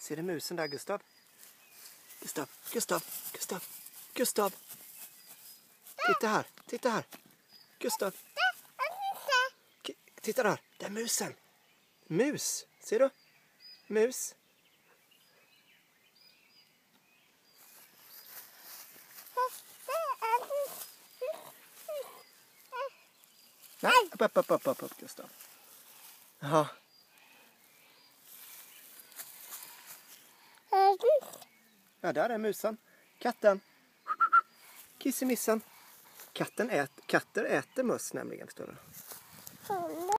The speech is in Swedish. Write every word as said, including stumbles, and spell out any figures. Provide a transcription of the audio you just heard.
Ser du musen där, Gustav? Gustav, Gustav, Gustav, Gustav. Titta här, titta här. Gustav. K- titta där, där är musen. Mus, ser du? Mus. Nej, upp, upp, upp, upp, upp, upp, Gustav. Ja. Ja, där är musen. Katten. Kissemissen. Katten ät, katter äter möss nämligen, förstår du.